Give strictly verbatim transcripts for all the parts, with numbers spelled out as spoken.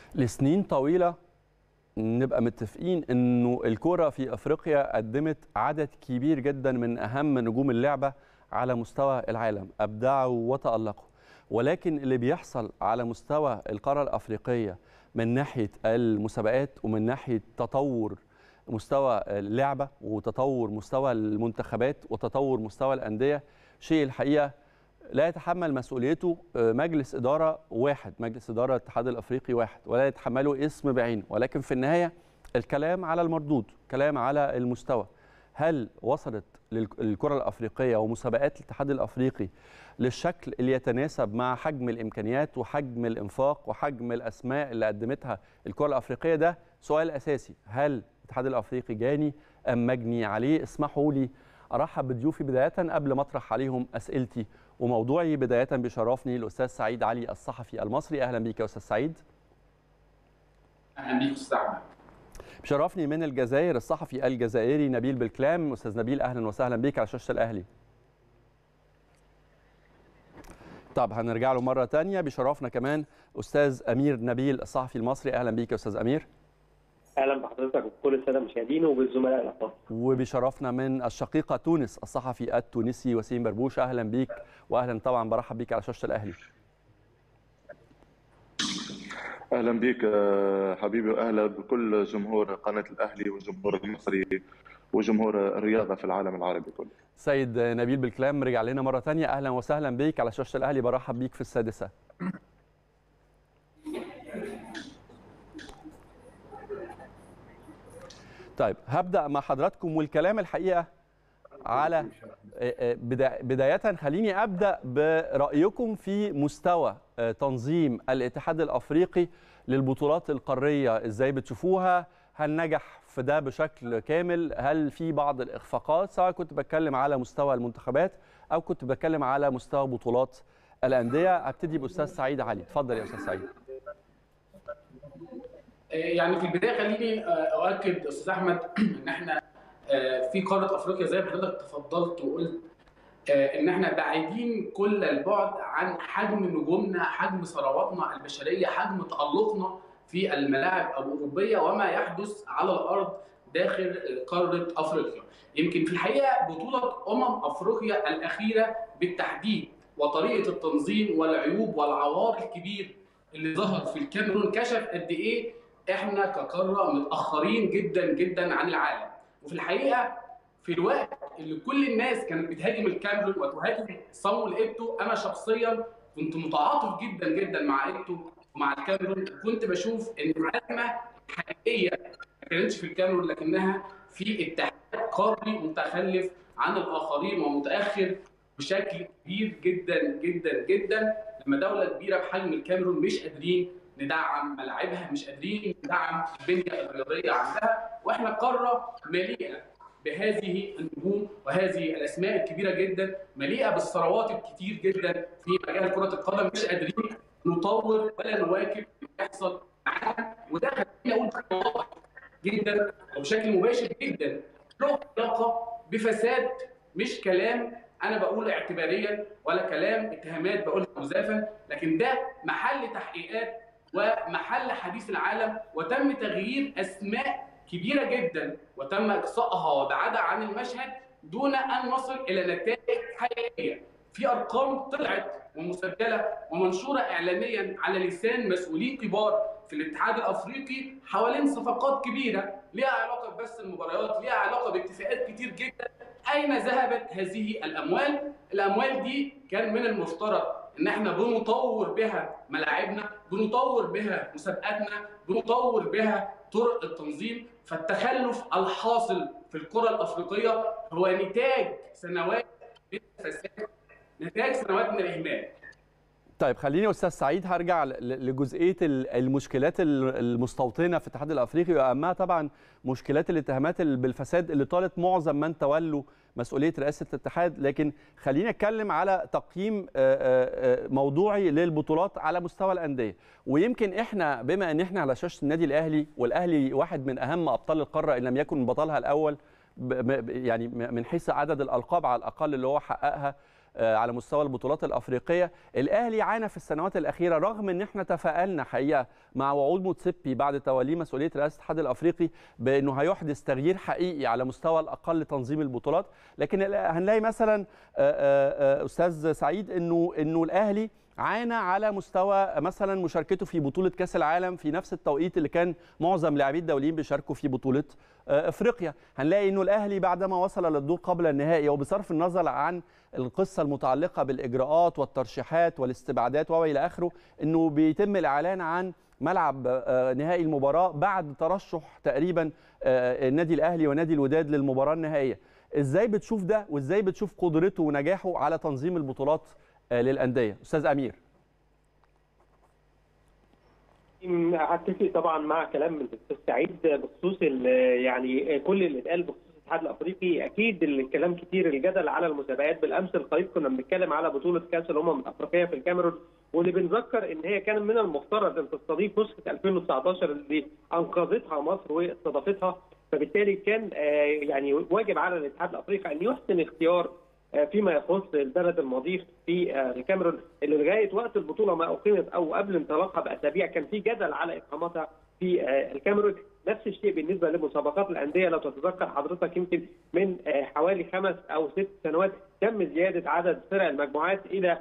لسنين طويلة نبقى متفقين انه الكرة في افريقيا قدمت عدد كبير جدا من اهم نجوم اللعبة على مستوى العالم، ابدعوا وتألقوا. ولكن اللي بيحصل على مستوى القارة الافريقية من ناحية المسابقات ومن ناحية تطور مستوى اللعبة وتطور مستوى المنتخبات وتطور مستوى الأندية شيء الحقيقة لا يتحمل مسؤوليته مجلس إدارة واحد، مجلس إدارة الاتحاد الأفريقي واحد، ولا يتحمله اسم بعينه. ولكن في النهاية الكلام على المردود، كلام على المستوى. هل وصلت الكرة الأفريقية ومسابقات الاتحاد الأفريقي للشكل اللي يتناسب مع حجم الإمكانيات وحجم الإنفاق وحجم الأسماء اللي قدمتها الكرة الأفريقية؟ ده سؤال أساسي. هل الاتحاد الأفريقي جاني أم مجني عليه؟ اسمحوا لي أرحب بضيوفي بداية قبل ما أطرح عليهم أسئلتي وموضوعي. بداية بيشرفني الأستاذ سعيد علي الصحفي المصري. أهلا بيك يا أستاذ سعيد. أهلا بيك أستاذ أحمد. بشرفني من الجزائر الصحفي الجزائري نبيل بالكلام. أستاذ نبيل أهلا وسهلا بيك على شاشة الأهلي. طب هنرجع له مرة تانية. بشرفنا كمان أستاذ أمير نبيل الصحفي المصري. أهلا بيك يا أستاذ أمير. اهلا بحضرتك وبكل الساده المشاهدين وبالزملاء الافاضل. وبشرفنا من الشقيقه تونس الصحفي التونسي وسيم بربوش. اهلا بيك واهلا طبعا برحب بيك على شاشه الاهلي. اهلا بيك حبيبي واهلا بكل جمهور قناه الاهلي والجمهور المصري وجمهور الرياضه في العالم العربي كله. سيد نبيل بالكلام رجع لنا مره ثانيه. اهلا وسهلا بيك على شاشه الاهلي. برحب بيك في السادسه. طيب هبدأ مع حضراتكم والكلام الحقيقة على بداية. خليني أبدأ برأيكم في مستوى تنظيم الاتحاد الأفريقي للبطولات القارية. إزاي بتشوفوها؟ هل نجح في ده بشكل كامل؟ هل في بعض الإخفاقات؟ سواء كنت بتكلم على مستوى المنتخبات أو كنت بتكلم على مستوى بطولات الأندية. أبتدي بأستاذ سعيد علي. اتفضل يا أستاذ سعيد. يعني في البدايه خليني اؤكد استاذ احمد ان احنا في قاره افريقيا زي ما حضرتك تفضلت وقلت ان احنا بعيدين كل البعد عن حجم نجومنا، حجم ثرواتنا البشريه، حجم تالقنا في الملاعب الاوروبيه وما يحدث على الارض داخل قاره افريقيا. يمكن في الحقيقه بطوله امم افريقيا الاخيره بالتحديد وطريقه التنظيم والعيوب والعوار الكبير اللي ظهر في الكاميرون كشف قد ايه احنا كقاره متاخرين جدا جدا عن العالم. وفي الحقيقه في الوقت اللي كل الناس كانت بتهاجم الكاميرون وتهاجم صامويل ايتو، انا شخصيا كنت متعاطف جدا جدا مع ايتو ومع الكاميرون. كنت بشوف ان الازمه الحقيقيه ما كانتش في الكاميرون لكنها في اتحاد قاري متخلف عن الاخرين ومتاخر بشكل كبير جدا جدا جدا. لما دوله كبيره بحجم الكاميرون مش قادرين ندعم ملاعبها، مش قادرين ندعم البنيه الرياضيه عندها، واحنا قاره مليئه بهذه النجوم وهذه الاسماء الكبيره جدا، مليئه بالثروات الكتير جدا في مجال كره القدم، مش قادرين نطور ولا نواكب اللي بيحصل معانا. وده خليني اقول واضح جدا وبشكل مباشر جدا له علاقه بفساد، مش كلام انا بقول اعتباريا ولا كلام اتهامات بقولها مزافا، لكن ده محل تحقيقات ومحل حديث العالم. وتم تغيير اسماء كبيره جدا وتم اقصائها وابعادها عن المشهد دون ان نصل الى نتائج حقيقيه. في ارقام طلعت ومسجله ومنشوره اعلاميا على لسان مسؤولين كبار في الاتحاد الافريقي حوالين صفقات كبيره ليها علاقه ببث المباريات، ليها علاقه باتفاقات كتير جدا. اين ذهبت هذه الاموال؟ الاموال دي كان من المفترض ان احنا بنطور بها ملاعبنا، بنطور بها مسابقاتنا، بنطور بها طرق التنظيم. فالتخلف الحاصل في الكره الافريقيه هو نتاج سنوات من الفساد، نتاج سنوات من الاهمال. طيب خليني استاذ سعيد هرجع لجزئيه المشكلات المستوطنه في الاتحاد الافريقي واهمها طبعا مشكلات الاتهامات بالفساد اللي طالت معظم من تولوا مسؤوليه رئاسه الاتحاد. لكن خليني اتكلم على تقييم موضوعي للبطولات على مستوى الانديه. ويمكن احنا بما ان احنا على شاشه النادي الاهلي، والاهلي واحد من اهم ابطال القاره ان لم يكن بطلها الاول يعني من حيث عدد الالقاب على الاقل اللي هو حققها على مستوى البطولات الافريقيه. الاهلي عانى في السنوات الاخيره رغم ان احنا تفائلنا حقيقه مع وعود موتسيبي بعد توليه مسؤوليه رئاسه الاتحاد الافريقي بانه هيحدث تغيير حقيقي على مستوى الاقل تنظيم البطولات، لكن هنلاقي مثلا استاذ سعيد انه انه الاهلي عانى على مستوى مثلا مشاركته في بطوله كاس العالم في نفس التوقيت اللي كان معظم لاعبي الدوليين بيشاركوا في بطوله افريقيا. هنلاقي انه الاهلي بعدما وصل للدور قبل النهائي وبصرف النظر عن القصه المتعلقه بالاجراءات والترشيحات والاستبعادات والى اخره، انه بيتم الاعلان عن ملعب نهائي المباراه بعد ترشح تقريبا النادي الاهلي ونادي الوداد للمباراه النهائيه. ازاي بتشوف ده وازاي بتشوف قدرته ونجاحه على تنظيم البطولات للانديه؟ استاذ امير. هتفق طبعا مع كلام الاستاذ سعيد بخصوص يعني كل اللي اتقال بخصوص الاتحاد الافريقي. اكيد الكلام كتير، الجدل على المسابقات. بالامس القريب كنا بنتكلم على بطوله كاس الامم الافريقيه في الكاميرون، واللي بنذكر ان هي كان من المفترض ان تستضيف نسخه ألفين وتسعطاشر اللي انقذتها مصر واستضافتها. فبالتالي كان يعني واجب على الاتحاد الافريقي ان يحسن اختيار فيما يخص البلد المضيف في الكاميرون، اللي لغايه وقت البطوله ما اقيمت او قبل انطلاقها باسابيع كان في جدل على اقامتها في الكاميرون. نفس الشيء بالنسبه لمسابقات الانديه. لو تتذكر حضرتك يمكن من حوالي خمس او ست سنوات تم زياده عدد فرق المجموعات الى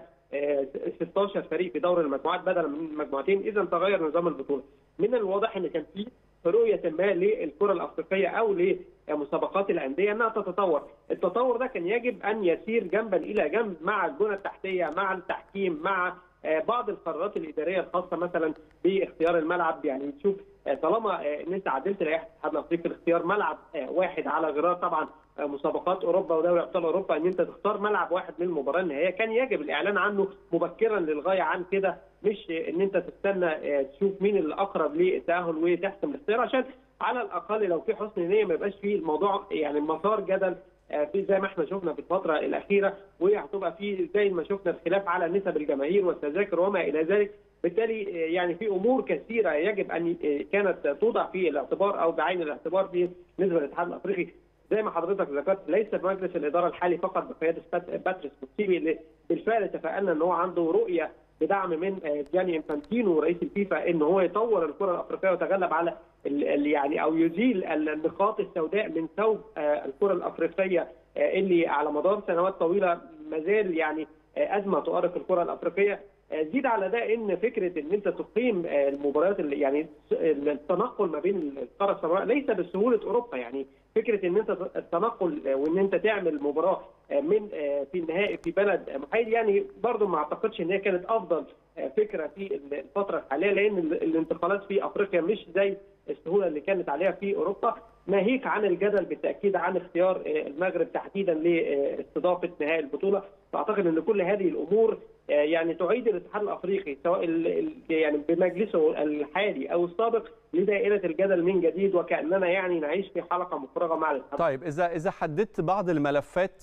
ستاشر فريق في دور المجموعات بدلا من مجموعتين، اذا تغير نظام البطوله. من الواضح ان كان في رؤيه ما للكره الافريقيه او لمسابقات الانديه انها تتطور. التطور ده كان يجب ان يسير جنبا الى جنب مع البنى التحتيه، مع التحكيم، مع بعض القرارات الاداريه الخاصه مثلا باختيار الملعب. يعني تشوف طالما ان انت عدلت لائحه الاتحاد الافريقي لاختيار ملعب واحد على غرار طبعا مسابقات اوروبا ودوري ابطال اوروبا، ان انت تختار ملعب واحد من المباراه النهائيه، كان يجب الاعلان عنه مبكرا للغايه عن كده، مش ان انت تستنى تشوف مين اللي اقرب للتاهل وتحسم الاختيار، عشان على الاقل لو في حسن نيه ما يبقاش في الموضوع يعني مسار جدل في زي ما احنا شفنا في الفتره الاخيره، وهتبقى في زي ما شفنا الخلاف على نسب الجماهير والتذاكر وما الى ذلك. بالتالي يعني في امور كثيره يجب ان كانت توضع في الاعتبار او بعين الاعتبار بالنسبه للاتحاد الافريقي. زي ما حضرتك ذكرت ليس مجلس الاداره الحالي فقط بقياده باتريس موتسيبي اللي بالفعل تفائلنا ان هو عنده رؤيه بدعم من جاني انفانتينو رئيس الفيفا ان هو يطور الكره الافريقيه ويتغلب على يعني او يزيل النقاط السوداء من ثوب الكره الافريقيه اللي على مدار سنوات طويله ما زال يعني ازمه تؤرق الكره الافريقيه. زيد على ده ان فكره ان انت تقيم المباريات اللي يعني التنقل ما بين القاره السمراء ليس بسهوله اوروبا. يعني فكره ان انت التنقل وان انت تعمل مباراه من في النهائي في بلد محايد يعني برضه ما اعتقدش ان هي كانت افضل فكره في الفتره الحاليه، لان الانتقالات في افريقيا مش زي السهوله اللي كانت عليها في اوروبا، ناهيك عن الجدل بالتاكيد عن اختيار المغرب تحديدا لاستضافه نهائي البطوله. فاعتقد ان كل هذه الامور يعني تعيد الاتحاد الافريقي سواء يعني بمجلسه الحالي او السابق لدائره الجدل من جديد، وكاننا يعني نعيش في حلقه مفرغه مع الاتحاد. طيب اذا اذا حددت بعض الملفات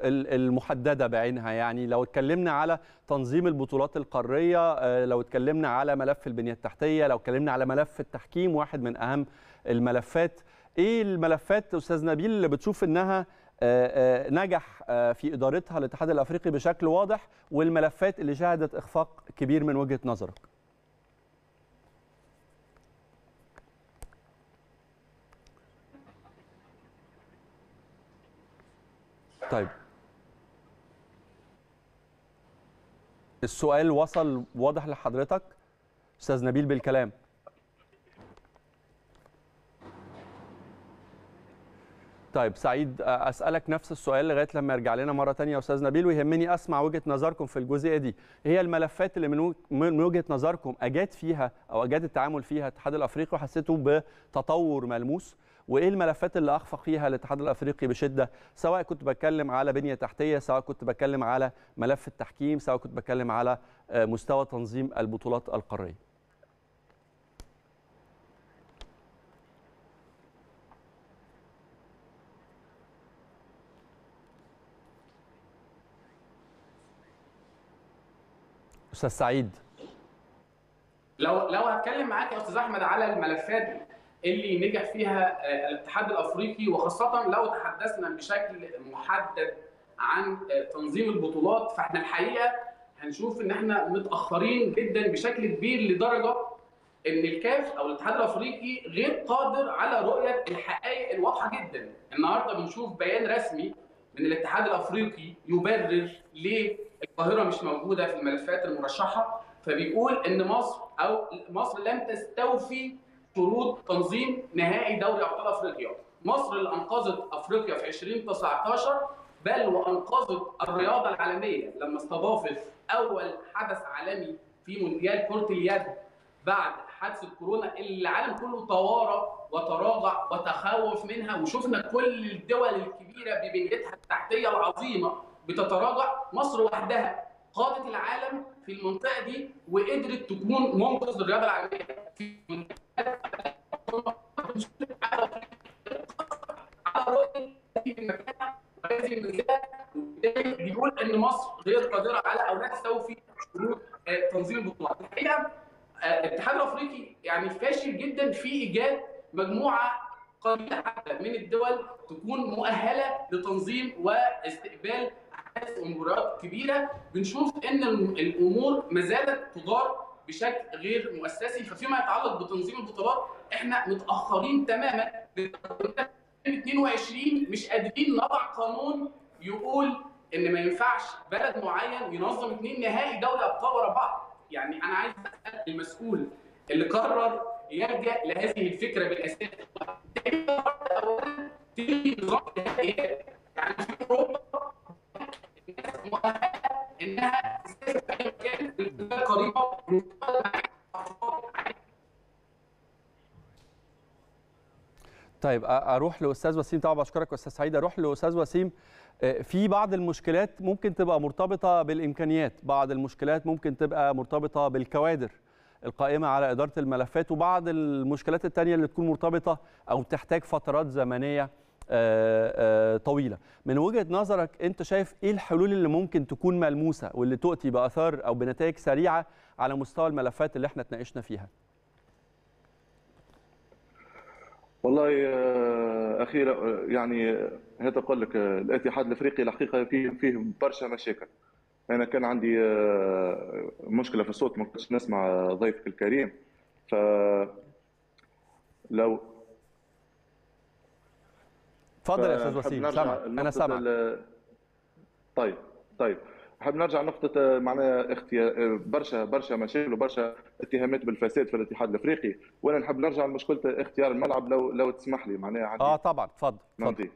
المحدده بعينها، يعني لو اتكلمنا على تنظيم البطولات القاريه، لو اتكلمنا على ملف البنيه التحتيه، لو اتكلمنا على ملف التحكيم واحد من اهم الملفات، ايه الملفات استاذ نبيل اللي بتشوف انها نجح في ادارتها الاتحاد الافريقي بشكل واضح، والملفات اللي شهدت اخفاق كبير من وجهه نظرك؟ طيب السؤال وصل واضح لحضرتك استاذ نبيل بالكلام؟ طيب سعيد اسالك نفس السؤال لغايه لما يرجع لنا مره ثانيه يا استاذ نبيل، ويهمني اسمع وجهه نظركم في الجزئيه دي. هي الملفات اللي من وجهه نظركم اجاد فيها او اجاد التعامل فيها الاتحاد الافريقي وحسيتوا بتطور ملموس، وايه الملفات اللي اخفق فيها الاتحاد الافريقي بشده، سواء كنت بتكلم على بنيه تحتيه، سواء كنت بتكلم على ملف التحكيم، سواء كنت بتكلم على مستوى تنظيم البطولات القاريه؟ استاذ سعيد. لو لو هتكلم معاك يا استاذ احمد على الملفات اللي نجح فيها الاتحاد الافريقي، وخاصه لو تحدثنا بشكل محدد عن تنظيم البطولات. فاحنا الحقيقه هنشوف ان احنا متاخرين جدا بشكل كبير، لدرجه ان الكاف او الاتحاد الافريقي غير قادر على رؤيه الحقائق الواضحه جدا. النهارده بنشوف بيان رسمي من الاتحاد الافريقي يبرر ليه القاهره مش موجوده في الملفات المرشحه، فبيقول ان مصر او مصر لم تستوفي شروط تنظيم نهائي دوري ابطال افريقيا. مصر اللي انقذت افريقيا في ألفين وتسعطاشر، بل وانقذت الرياضه العالميه لما استضافت اول حدث عالمي في مونديال كره اليد بعد حادثه كورونا اللي العالم كله توارى وتراجع وتخوف منها، وشفنا كل الدول الكبيره ببنيتها التحتيه العظيمه بتتراجع. مصر وحدها قادت العالم في المنطقه دي وقدرت تكون منقذ للرياضه العالميه في على رؤيه في المكان هذه المنزله. بيقول ان مصر غير قادره على او لا تستوفي شروط تنظيم البطولات. الحقيقه الاتحاد الافريقي يعني فاشل جدا في ايجاد مجموعه قليله حتى من الدول تكون مؤهله لتنظيم واستقبال احداث ومباريات كبيره. بنشوف ان الامور ما زالت تدار بشكل غير مؤسسي. ففيما يتعلق بتنظيم البطولات احنا متاخرين تماما. اثنين وعشرين مش قادرين نضع قانون يقول ان ما ينفعش بلد معين ينظم اثنين نهائي دوري ابطال ورا بعض. يعني انا عايز اسال المسؤول اللي قرر يلجا لهذه الفكره بالاساس تلغي نظام النهائيات. يعني في اوروبا الناس مؤهله انها تسافر في اي مكان قريبه من طيب اروح لاستاذ وسيم. طبعا بشكرك استاذ سعيد. اروح لاستاذ وسيم. في بعض المشكلات ممكن تبقى مرتبطه بالامكانيات، بعض المشكلات ممكن تبقى مرتبطه بالكوادر القائمه على اداره الملفات، وبعض المشكلات الثانيه اللي تكون مرتبطه او تحتاج فترات زمنيه طويله. من وجهه نظرك انت شايف ايه الحلول اللي ممكن تكون ملموسه واللي تؤتي باثار او بنتائج سريعه على مستوى الملفات اللي احنا اتناقشنا فيها؟ والله اخي يعني هذا اقول لك الاتحاد الافريقي الحقيقه فيه فيه برشا مشاكل. انا كان عندي مشكله في الصوت، ما كنتش نسمع ضيفك الكريم. ف لو تفضل يا استاذ وسيم. سامع انا سامع. طيب طيب حاب نرجع نقطة معناها اختيار برشا برشا مشاكل وبرشا اتهامات بالفساد في الاتحاد الافريقي، وانا نحب نرجع لمشكلة اختيار الملعب لو لو تسمح لي معناها عندي. اه طبعا تفضل تفضل.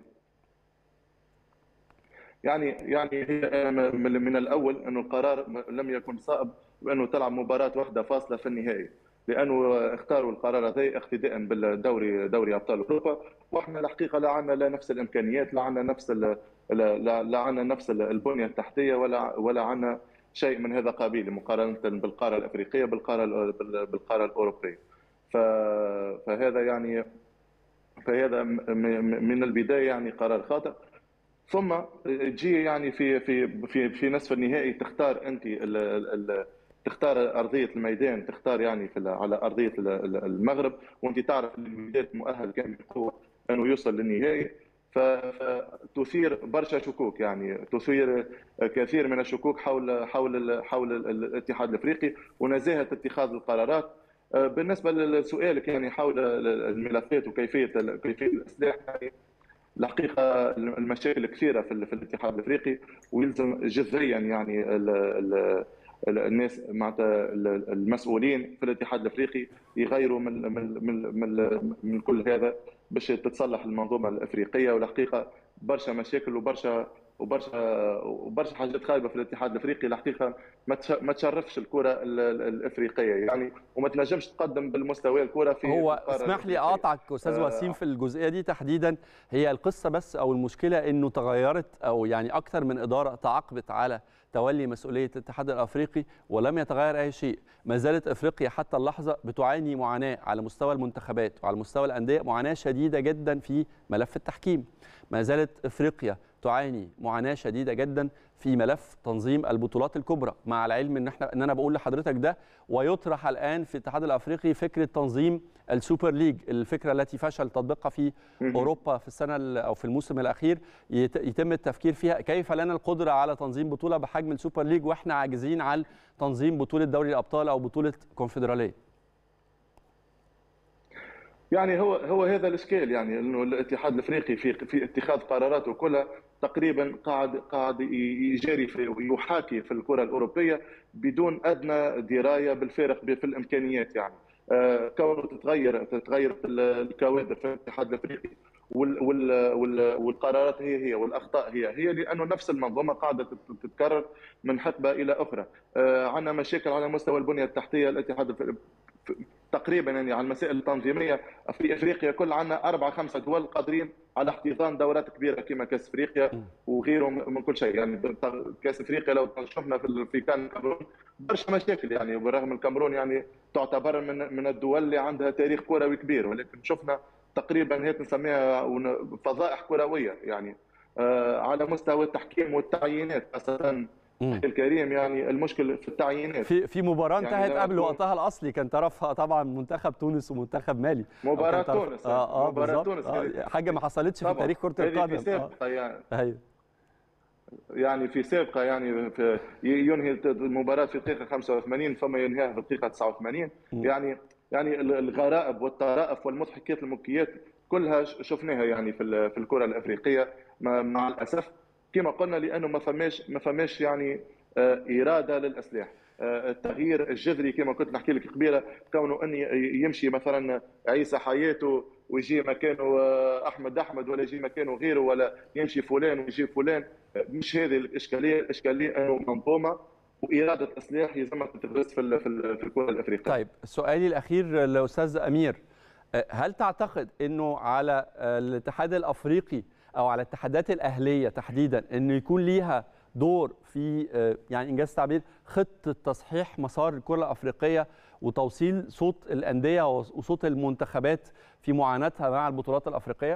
يعني يعني هي من الاول انه القرار لم يكن صائب بانه تلعب مباراة واحدة فاصلة في النهائي، لانه اختاروا القرار هذا اقتداء بالدوري دوري ابطال اوروبا، واحنا الحقيقة لا عندنا لا نفس الامكانيات، لا عندنا نفس لا لا عندنا نفس البنيه التحتيه، ولا ولا عندنا شيء من هذا قبيل مقارنه بالقاره الافريقيه بالقاره بالقاره الاوروبيه. فهذا يعني فهذا من البدايه يعني قرار خاطئ. ثم تجي يعني في في في في نصف النهائي تختار انت ال ال تختار ارضيه الميدان، تختار يعني في على ارضيه المغرب، وانت تعرف ان الوداد مؤهل كان بقوه انه يوصل للنهائي. فتثير برشا شكوك، يعني تثير كثير من الشكوك حول حول حول الاتحاد الافريقي ونزاهه اتخاذ القرارات. بالنسبه لسؤالك يعني حول الملفات وكيفيه كيفيه الاصلاح، يعني الحقيقه المشاكل كثيره في, في الاتحاد الافريقي، ويلزم جذريا يعني ال ال الناس معناتها المسؤولين في الاتحاد الافريقي يغيروا من من من, من, من كل هذا باش تتصلح المنظومه الافريقيه. والحقيقه برشا مشاكل وبرشا وبرشا وبرشا حاجات خايبه في الاتحاد الافريقي الحقيقه ما تشرفش الكره الافريقيه يعني، وما تنجمش تقدم بالمستوى الكره في هو اسمح لي اقاطعك استاذ وسيم في الجزئيه دي تحديدا. هي القصه بس او المشكله انه تغيرت او يعني اكثر من اداره تعاقبت على تولي مسؤوليه الاتحاد الافريقي ولم يتغير اي شيء. ما زالت افريقيا حتى اللحظه بتعاني معاناه على مستوى المنتخبات وعلى مستوى الانديه، معاناه شديده جدا في ملف التحكيم. ما زالت افريقيا تعاني معاناه شديده جدا في ملف تنظيم البطولات الكبرى، مع العلم ان احنا ان انا بقول لحضرتك ده، ويطرح الان في الاتحاد الافريقي فكره تنظيم السوبر ليج، الفكره التي فشل تطبيقها في اوروبا في السنه او في الموسم الاخير، يتم التفكير فيها. كيف لنا القدره على تنظيم بطوله بحجم السوبر ليج واحنا عاجزين عن تنظيم بطوله دوري الابطال او بطوله كونفدراليه؟ يعني هو هو هذا الاشكال، يعني انه الاتحاد الافريقي في في اتخاذ قراراته كلها تقريبا قاعد قاعد يجاري في ويحاكي في الكره الاوروبيه بدون ادنى درايه بالفارق في الامكانيات. يعني آه كونه تتغير تتغير الكوادر في الاتحاد الافريقي وال وال وال والقرارات هي هي والاخطاء هي هي، لانه نفس المنظومه قاعده تتكرر من حقبه الى اخرى. آه عندنا مشاكل على مستوى البنيه التحتيه. الاتحاد تقريبا يعني على المسائل التنظيميه في افريقيا كل عندنا اربعه خمسه دول قادرين على احتضان دورات كبيره كما كاس افريقيا وغيره من كل شيء. يعني كاس افريقيا لو شفنا في في كان الكاميرون برشا مشاكل، يعني بالرغم الكاميرون يعني تعتبر من من الدول اللي عندها تاريخ كروي كبير، ولكن شفنا تقريبا هيك نسميها فضائح كرويه. يعني آه على مستوى التحكيم والتعيينات خاصه الكريم، يعني المشكل في التعيينات. في في مباراه انتهت يعني قبل وقتها الاصلي كان طرفها طبعا منتخب تونس ومنتخب مالي. مباراه تونس اه اه مباراه تونس آه حاجه ما حصلتش في تاريخ كره القدم. في سابقه يعني ايوه يعني في سابقه يعني في ينهي المباراه في الدقيقه خمسة وثمانين ثم ينهيها في الدقيقه تسعة وثمانين. م. يعني يعني الغرائب والطرائف والمضحكات المبكيات كلها شفناها يعني في في الكره الافريقيه مع الاسف، كما قلنا، لانه ما فماش ما فماش يعني اراده للاصلاح. التغيير الجذري كما كنت نحكي لك قبيله، كونه اني يمشي مثلا عيسى حياته ويجي مكانه احمد احمد، ولا يجي مكانه غيره، ولا يمشي فلان ويجي فلان، مش هذه الاشكاليه. الاشكاليه انه منظومه واراده اصلاح يلزمها تتغرس في في الكره الافريقيه. طيب سؤالي الاخير للاستاذ امير، هل تعتقد انه على الاتحاد الافريقي او على الاتحادات الاهليه تحديدا انه يكون ليها دور في يعني انجاز التعبير خطه تصحيح مسار الكره الافريقيه وتوصيل صوت الانديه وصوت المنتخبات في معاناتها مع البطولات الافريقيه؟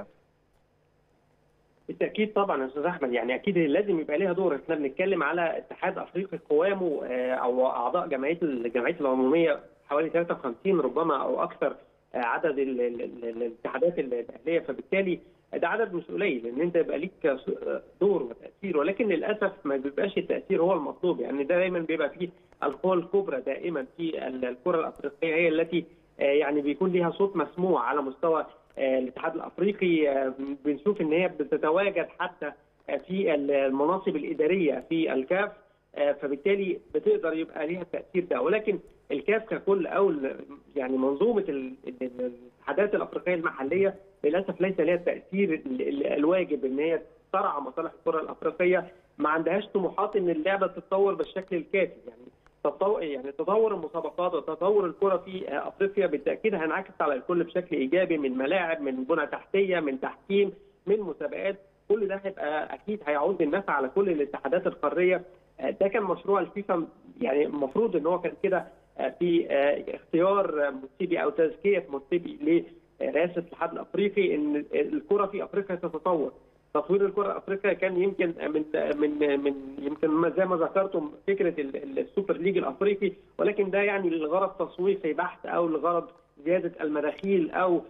بالتاكيد طبعا يا استاذ احمد، يعني اكيد لازم يبقى ليها دور. احنا بنتكلم على اتحاد افريقي قوامه او اعضاء جمعيه الجمعيه العموميه حوالي ثلاثة وخمسين ربما او اكثر عدد الاتحادات الاهليه، فبالتالي ده عدد مش قليل ان انت يبقى ليك دور وتاثير، ولكن للاسف ما بيبقاش التاثير هو المطلوب. يعني ده دايما بيبقى فيه القوى الكبرى دائما في الكره الافريقيه هي التي يعني بيكون ليها صوت مسموع على مستوى الاتحاد الافريقي. بنشوف ان هي بتتواجد حتى في المناصب الاداريه في الكاف، فبالتالي بتقدر يبقى ليها التاثير ده. ولكن الكاف ككل او يعني منظومه الاتحادات الافريقيه المحليه للاسف ليس لها التاثير الواجب ان هي ترعى مصالح الكره الافريقيه. ما عندهاش طموحات ان اللعبه تتطور بالشكل الكافي. يعني تطور يعني تطور المسابقات وتطور الكره في افريقيا بالتاكيد هينعكس على الكل بشكل ايجابي، من ملاعب، من بنى تحتيه، من تحكيم، من مسابقات. كل ده هيبقى اكيد هيعود بالنفع على كل الاتحادات القاريه. ده كان مشروع الفيفا، يعني المفروض ان هو كان كده في اختيار موتسيبي او تزكيه موتسيبي لرئاسه الاتحاد الافريقي ان الكره في افريقيا تتطور. تطوير الكره الافريقيه كان يمكن من من من يمكن زي ما ذكرتم فكره السوبر ليج الافريقي، ولكن ده يعني لغرض تسويقي بحت او لغرض زياده المداخيل او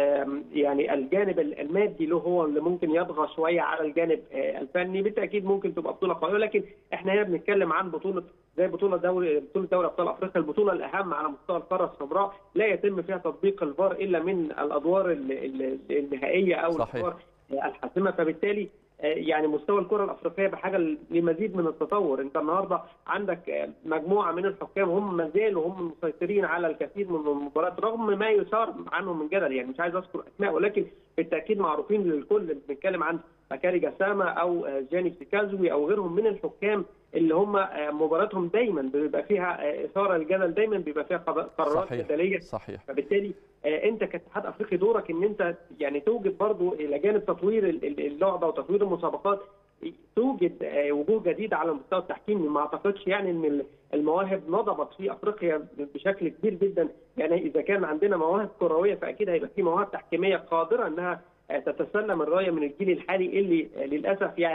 يعني الجانب المادي له هو اللي ممكن يطغى شويه على الجانب الفني. بالتاكيد ممكن تبقى بطوله قويه، لكن احنا هنا بنتكلم عن بطوله زي بطوله دوري بطوله دوري ابطال افريقيا، البطوله الاهم على مستوى القاره السمراء، لا يتم فيها تطبيق الفار الا من الادوار النهائيه او صحيح. الادوار الحاسمه. فبالتالي يعني مستوى الكره الافريقيه بحاجه لمزيد من التطور. انت النهارده عندك مجموعه من الحكام هم ما زالوا هم المسيطرين على الكثير من المباريات رغم ما يثار عنهم من جدل، يعني مش عايز اذكر اسماء ولكن بالتاكيد معروفين للكل. بنتكلم عن بكاري جسامه او جاني سيكازوي او غيرهم من الحكام اللي هم مباراتهم دايما بيبقى فيها اثاره الجدل، دايما بيبقى فيها قرارات جدليه. صحيح. فبالتالي انت كاتحاد افريقي دورك ان انت يعني توجد برضو الى جانب تطوير اللعبه وتطوير المسابقات توجد وجوه جديده على المستوى التحكيمي. ما اعتقدش يعني ان المواهب نضبت في افريقيا بشكل كبير جدا. يعني اذا كان عندنا مواهب كرويه فاكيد هيبقى في مواهب تحكيميه قادره انها تتسلم الرايه من الجيل الحالي اللي للاسف يعني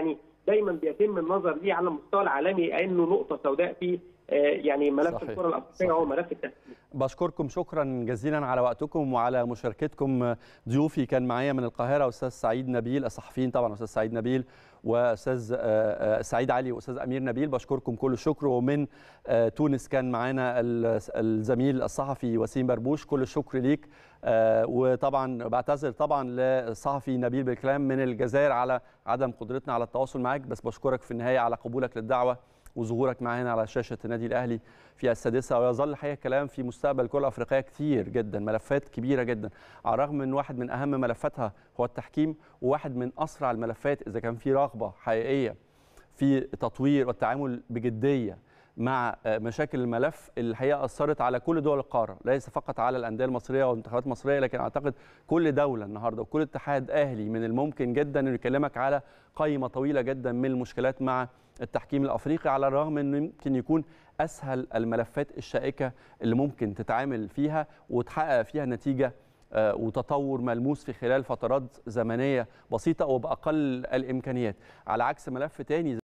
دايما بيتم النظر ليه على المستوى العالمي انه نقطه سوداء في يعني ملف صحيح. الكره الافريقيه هو ملف التسليم. بشكركم شكرا جزيلا على وقتكم وعلى مشاركتكم. ضيوفي كان معايا من القاهره استاذ سعيد نبيل، الصحفيين طبعا استاذ سعيد نبيل واستاذ سعيد علي واستاذ امير نبيل، بشكركم كل الشكر. ومن تونس كان معانا الزميل الصحفي وسيم بربوش، كل الشكر ليك. وطبعا بعتذر طبعا للصحفي نبيل بالكلام من الجزائر على عدم قدرتنا على التواصل معك، بس بشكرك في النهايه على قبولك للدعوه وظهورك معنا على شاشه النادي الاهلي في السادسه. ويظل الحقيقه كلام في مستقبل الكره الافريقيه كتير جدا، ملفات كبيره جدا، على الرغم من واحد من اهم ملفاتها هو التحكيم، وواحد من اسرع الملفات اذا كان في رغبه حقيقيه في تطوير والتعامل بجديه مع مشاكل الملف اللي الحقيقه اثرت على كل دول القاره، ليس فقط على الانديه المصريه والمنتخبات المصريه، لكن اعتقد كل دوله النهارده وكل اتحاد اهلي من الممكن جدا انه يكلمك على قائمه طويله جدا من المشكلات مع التحكيم الافريقي، على الرغم انه يمكن يكون اسهل الملفات الشائكه اللي ممكن تتعامل فيها وتحقق فيها نتيجه وتطور ملموس في خلال فترات زمنيه بسيطه وباقل الامكانيات، على عكس ملف تاني